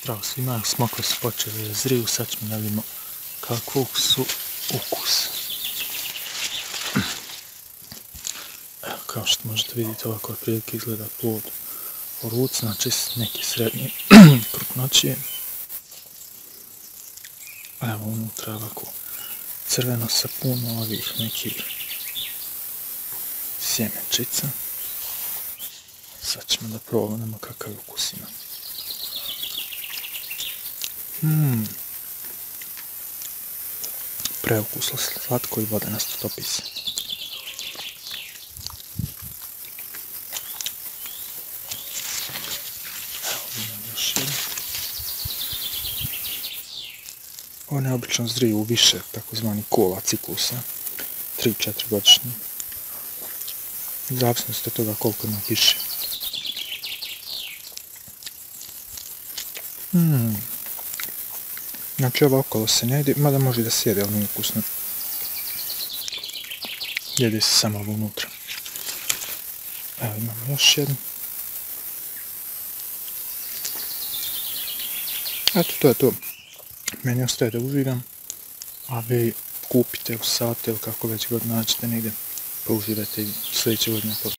Zdravo svima, smokve su počeli da zriju, sad ćemo da vidimo kakvog su ukus. Evo, kao što možete vidjeti, ovako otprilike izgleda plod u ruci, znači neki srednji krupnoće. Evo unutra ovako crveno sa puno ovih nekih sjemenčica. Sad ćemo da probamo kakav ukus ima. Preukusno, slatko i vodenasto, topi se. Evo imam još jedan. One obično zriju u više takozvani kola ciklusa, 3-4 godišnji. U zavisnosti od toga koliko ima kiše. Znači ovo okolo se ne jede, mada može da se jede, ali nije ukusno. Jede se samo ovo unutra. Evo imamo još jedan. Eto, to je to. Meni ostaje da uživam, a vi kupite u sate ili kako već god nađete negdje, pa uživajte i sljedeće godine.